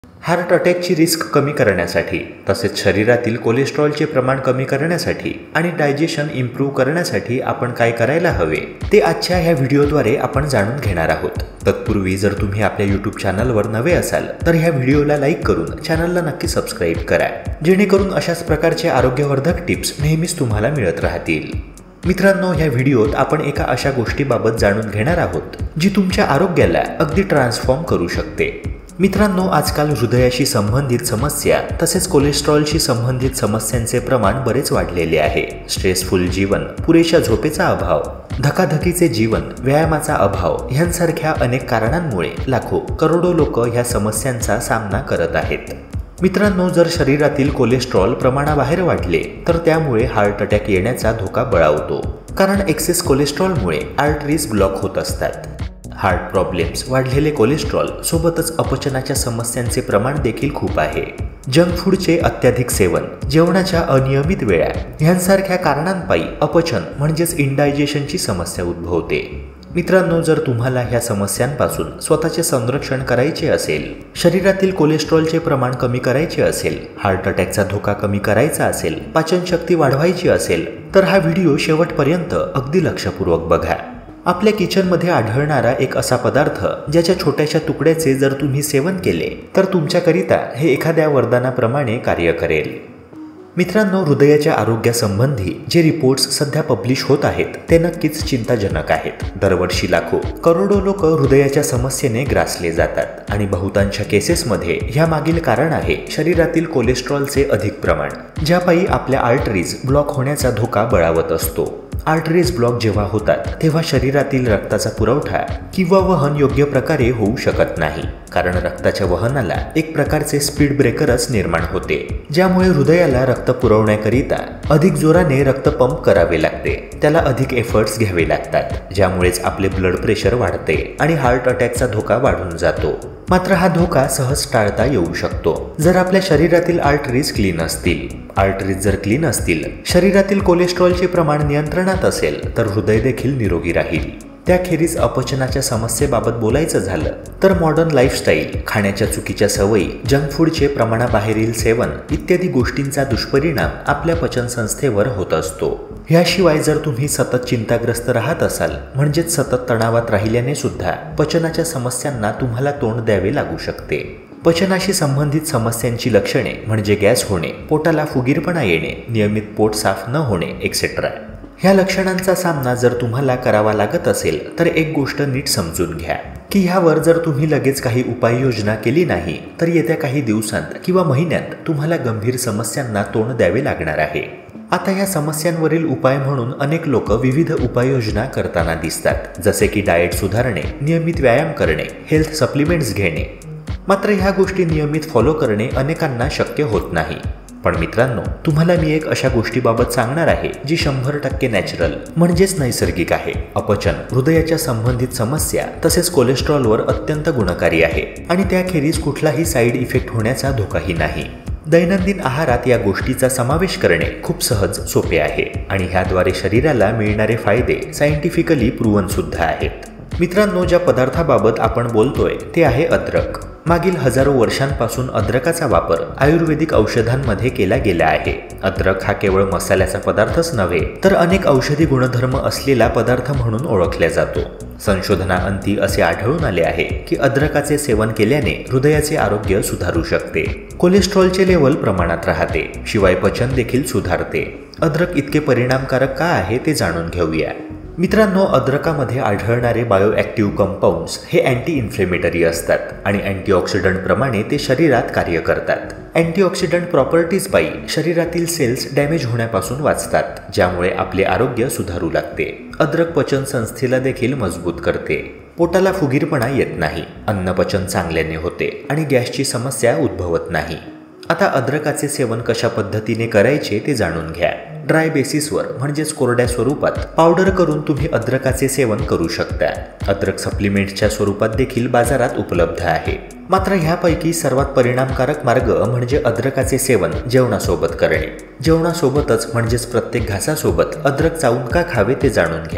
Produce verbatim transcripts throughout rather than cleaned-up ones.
Heart अटॅकची risk कमी करण्यासाठी तसेच शरीरातील कोलेस्ट्रॉलचे प्रमाण कमी करण्यासाठी आणि डायजेशन इम्प्रूव्ह करण्यासाठी आपण काय करायला हवे ते आजच्या ह्या व्हिडिओद्वारे आपण जाणून घेणार आहोत। तत्पूर्वी जर तुम्ही आपल्या यूट्यूब चॅनलवर नवे असाल तर ह्या व्हिडिओला लाईक करून चॅनलला नक्की सबस्क्राईब करा, जेणेकरून अशाच प्रकारचे आरोग्यवर्धक टिप्स नेहमीच तुम्हाला मिळत राहतील। मित्रांनो, ह्या व्हिडिओत आपण एका अशा गोष्टीबाबत जाणून घेणार आहोत जी तुमच्या आरोग्याला अगदी ट्रान्सफॉर्म करू शकते। मित्रांनो, आजकाल हृदयाशी संबंधित समस्या तसेच कोलेस्ट्रॉलशी संबंधित समस्यांचे प्रमाण बरेच वाढलेले आहे। स्ट्रेसफुल जीवन, पुरेशा झोपेचा अभाव, धकाधकीचे जीवन, व्यायामाचा अभाव यांसारख्या अनेक कारणांमुळे लाखो करोडो लोक ह्या समस्यांचा सामना करत आहेत। मित्रांनो, जर शरीरातील कोलेस्ट्रॉल प्रमाणाबाहेर वाढले तर त्यामुळे हार्ट अटॅक येण्याचा धोका बळावतो, कारण एक्सेस कोलेस्ट्रॉलमुळे आर्टरीज ब्लॉक होत असतात। हार्ट प्रॉब्लेम्स, वाढलेले कोलेस्ट्रॉल सोबतच अपचनाच्या समस्यांचे प्रमाण देखील खूप आहे। जंक फूडचे अत्याधिक सेवन, जेवणाच्या अनियमित वेळा यांसारख्या कारणांपायी अपचन म्हणजेच इंडायजेशनची समस्या उद्भवते। मित्रांनो, जर तुम्हाला ह्या समस्यांपासून स्वतःचे संरक्षण करायचे असेल, शरीरातील कोलेस्ट्रॉलचे प्रमाण कमी करायचे असेल, हार्ट अटॅकचा धोका कमी करायचा असेल, पाचनशक्ती वाढवायची असेल तर हा व्हिडिओ शेवटपर्यंत अगदी लक्षपूर्वक बघा। आपल्या किचनमध्ये आढळणारा एक असा पदार्थ ज्याच्या छोट्याशा तुकड्याचे जर तुम्ही सेवन केले तर तुमच्याकरिता हे एखाद्या वरदानाप्रमाणे कार्य करेल। मित्रांनो, हृदयाच्या आरोग्यासंबंधी जे रिपोर्ट्स सध्या पब्लिश होत आहेत ते नक्कीच चिंताजनक आहेत। दरवर्षी लाखो करोडो लोक हृदयाच्या समस्येने ग्रासले जातात आणि बहुतांश केसेसमध्ये ह्यामागील कारण आहे शरीरातील कोलेस्ट्रॉलचे अधिक प्रमाण, ज्यापायी आपल्या आर्टरीज ब्लॉक होण्याचा धोका बळावत असतो। आर्टरीज ब्लॉक जेव्हा होतात तेव्हा शरीरातील रक्ताचा पुरवठा किंवा वहन योग्य प्रकारे होऊ शकत नाही, कारण रक्ताच्या वहनाला एक प्रकारचे स्पीड ब्रेकरच निर्माण होते, ज्यामुळे हृदयाला रक्त पुरवण्याकरिता अधिक जोराने रक्त पंप करावे लागते, त्याला अधिक एफर्ट्स घ्यावे लागतात, ज्यामुळेच आपले ब्लड प्रेशर वाढते आणि हार्ट अटॅकचा धोका वाढून जातो। मात्र हा धोका सहज टाळता येऊ शकतो जर आपल्या शरीरातील आर्टरीज क्लीन असतील। आर्टरीज जर क्लीन असतील, शरीरातील कोलेस्ट्रॉलचे प्रमाण नियंत्रणात असेल तर हृदय देखील निरोगी राहील। त्याखेरीज अपचनाच्या समस्येबाबत बोलायचं झालं तर मॉडर्न लाईफस्टाईल, खाण्याच्या चुकीच्या सवयी, जंक फूडचे प्रमाणाबाहेरील सेवन इत्यादी गोष्टींचा दुष्परिणाम आपल्या पचनसंस्थेवर होत असतो। ह्याशिवाय जर तुम्ही सतत चिंताग्रस्त राहत असाल, म्हणजेच सतत तणावात राहिल्याने सुद्धा पचनाच्या समस्यांना तुम्हाला तोंड द्यावे लागू शकते। पचनाशी संबंधित समस्यांची लक्षणे म्हणजे गॅस होणे, पोटाला फुगीरपणा येणे, नियमित पोट साफ न होणे एक्सेट्रा ह्या लक्षणांचा सामना जर तुम्हाला करावा लागत असेल तर एक गोष्ट नीट समजून घ्या की ह्यावर जर तुम्ही लगेच काही उपाययोजना केली नाही तर येत्या काही दिवसांत किंवा महिन्यात तुम्हाला गंभीर समस्यांना तोंड द्यावे लागणार आहे। आता या समस्यांवरील उपाय म्हणून अनेक लोक विविध उपाययोजना करताना दिसतात, जसे की डाएट सुधारणे, नियमित व्यायाम करणे, हेल्थ सप्लिमेंट्स घेणे। मात्र ह्या गोष्टी नियमित फॉलो करणे अनेकांना शक्य होत नाही। पण मित्रांनो, तुम्हाला मी एक अशा गोष्टीबाबत सांगणार आहे जी शंभर टक्के नॅचरल म्हणजेच नैसर्गिक आहे। अपचन, हृदयाच्या संबंधित समस्या तसेच कोलेस्ट्रॉलवर अत्यंत गुणकारी आहे आणि त्याखेरीज कुठलाही साईड इफेक्ट होण्याचा धोकाही नाही। दैनंदिन आहारात या गोष्टीचा समावेश करणे खूप सहज सोपे आहे आणि ह्याद्वारे शरीराला मिळणारे फायदे सायंटिफिकली प्रूव्हन सुद्धा आहेत। मित्रांनो, ज्या पदार्थाबाबत आपण बोलतोय ते आहे अद्रक। मागील हजारो वर्षांपासून अद्रकाचा वापर आयुर्वेदिक औषधांमध्ये केला गेला आहे। अद्रक हा केवळ मसाल्याचा पदार्थच नव्हे तर अनेक औषधी गुणधर्म असलेला पदार्थ म्हणून ओळखला जातो। संशोधनाअंती असे आढळून आले आहे की अद्रकाचे सेवन केल्याने हृदयाचे आरोग्य सुधारू शकते, कोलेस्ट्रॉलचे लेवल प्रमाणात राहते, शिवाय पचन देखील सुधारते। अद्रक इतके परिणामकारक का आहे ते जाणून घेऊया। मित्रांनो, अद्रकामध्ये आढळणारे बायोॲक्टिव्ह कंपाऊंड्स हे अँटी इन्फ्लेमेटरी असतात आणि अँटीऑक्सिडंट प्रमाणे ते शरीरात कार्य करतात। अँटीऑक्सिडंट प्रॉपर्टीज पायी शरीरातील सेल्स डॅमेज होण्यापासून वाचतात, ज्यामुळे आपले आरोग्य सुधारू लागते। अद्रक पचन संस्थेला देखील मजबूत करते, पोटाला फुगीरपणा येत नाही, अन्नपचन चांगल्याने होते आणि गॅसची समस्या उद्भवत नाही। आता अद्रकाचे सेवन कशा पद्धतीने करायचे ते जाणून घ्या। ड्राय बेसिसवर म्हणजेच कोरड्या स्वरूपात पावडर करून तुम्ही अद्रकाचे सेवन करू शकता। अद्रक सप्लिमेंट्सच्या स्वरूपात देखील बाजारात उपलब्ध आहे। मात्र ह्यापैकी सर्वात परिणामकारक मार्ग म्हणजे अद्रकाचे सेवन जेवणासोबत करणे। जेवणासोबतच म्हणजेच प्रत्येक घासासोबत अद्रक चावून का खावे ते जाणून घ्या।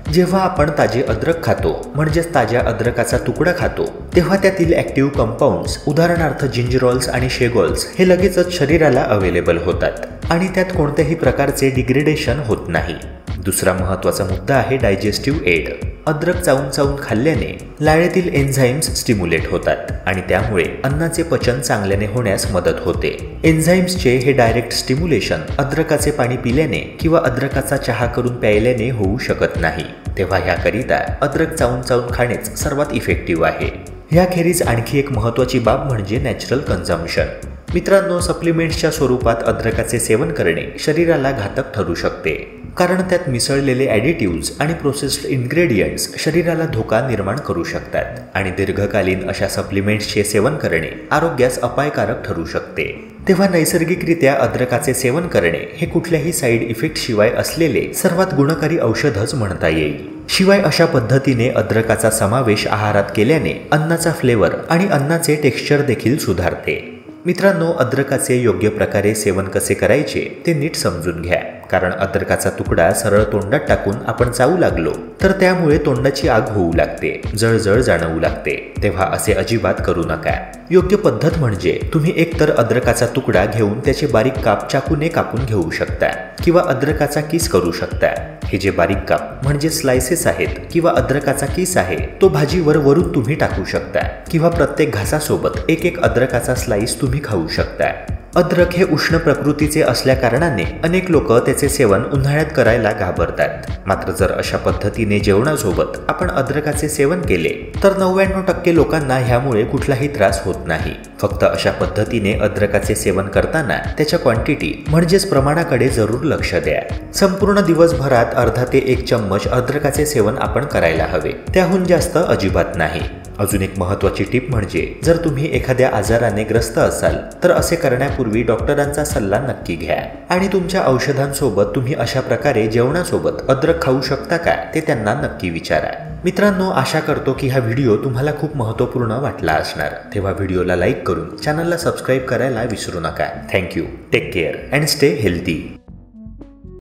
जेव्हा आपण ताजे अद्रक खातो म्हणजेच ताज्या अद्रकाचा तुकडा खातो तेव्हा त्यातील ॲक्टिव्ह कंपाऊंड्स उदाहरणार्थ जिंजरॉल्स आणि शेगॉल्स हे लगेचच शरीराला अवेलेबल होतात आणि त्यात कोणत्याही प्रकारचे डिग्रेडेशन होत नाही। दुसरा महत्त्वाचा मुद्दा आहे डायजेस्टिव्ह एड। अद्रक चावून चावून खाल्ल्याने लाळेतील एन्झाईम्स स्टिम्युलेट होतात आणि त्यामुळे अन्नाचे पचन चांगल्याने होण्यास मदत होते। एन्झाईम्सचे हे डायरेक्ट स्टिम्युलेशन अद्रकाचे पाणी पिल्याने किंवा अद्रकाचा चहा करून प्यायल्याने होऊ शकत नाही, तेव्हा ह्याकरिता अद्रक चावून चावून खाणेच सर्वात इफेक्टिव्ह आहे। ह्याखेरीज आणखी एक महत्त्वाची बाब म्हणजे नॅचरल कन्झम्पशन। मित्रांनो, सप्लिमेंट्सच्या स्वरूपात अद्रकाचे सेवन करणे शरीराला घातक ठरू शकते, कारण त्यात मिसळलेले ॲडिटिव्ह्ज आणि प्रोसेस्ड इन्ग्रेडियंट्स शरीराला धोका निर्माण करू शकतात आणि दीर्घकालीन अशा सप्लिमेंट्सचे सेवन करणे आरोग्यास अपायकारक ठरू शकते। तेव्हा नैसर्गिकरित्या अद्रकाचे सेवन करणे हे कुठल्याही साईड इफेक्ट शिवाय असलेले सर्वात गुणकारी औषधच म्हणता येईल। शिवाय अशा पद्धतीने अद्रकाचा समावेश आहारात केल्याने अन्नाचा फ्लेवर आणि अन्नाचे टेक्स्चर देखील सुधारते। मित्रांनो, अद्रकाचे योग्य प्रकारे सेवन कसे करायचे ते नीट समजून घ्या, कारण अद्रकाचा तुकडा सरळ तोंडात टाकून आपण चावू लागलो तर त्यामुळे तोंडाची आग होऊ लागते, जळजळ जाणवू लागते, तेव्हा असे अजिबात करू नका। योग्य पद्धत म्हणजे तुम्ही एकतर अद्रकाचा तुकडा घेऊन त्याचे बारीक काप चाकूने कापून घेऊ शकता किंवा अद्रकाचा किस करू शकता। हे जे बारीक काप म्हणजे स्लाइसेस आहेत किंवा अद्रकाचा किस आहे तो भाजीवर वरून तुम्ही टाकू शकता किंवा प्रत्येक घासासोबत एक एक अद्रकाचा स्लाइस तुम्ही खाऊ शकता। अद्रक हे उष्ण प्रकृतीचे असल्या कारणाने अनेक लोक त्याचे सेवन उन्हाळ्यात करायला घाबरतात, मात्र जर अशा पद्धतीने जेवणासोबत आपण अद्रकाचे सेवन केले तर नव्याण्णव टक्के लोकांना ह्यामुळे कुठलाही त्रास होत नाही। फक्त अशा पद्धतीने अद्रकाचे सेवन करताना त्याच्या क्वांटिटी म्हणजेच प्रमाणाकडे जरूर लक्ष द्या। संपूर्ण दिवसभरात अर्धा ते एक चम्मच अद्रकाचे सेवन आपण करायला हवे, त्याहून जास्त अजिबात नाही। अजून एक महत्त्वाची टिप म्हणजे जर तुम्ही एखाद्या आजाराने ग्रस्त असाल तर असे करण्यापूर्वी डॉक्टरांचा सल्ला नक्की घ्या आणि तुमच्या औषधांसोबत तुम्ही अशा प्रकारे जेवणासोबत अद्रक खाऊ शकता का ते त्यांना नक्की विचारा। मित्रांनो, आशा करतो की हा व्हिडिओ तुम्हाला खूप महत्त्वपूर्ण वाटला असणार, तेव्हा व्हिडिओला लाईक करून चॅनलला सबस्क्राईब करायला विसरू नका। Thank you, take care and stay healthy.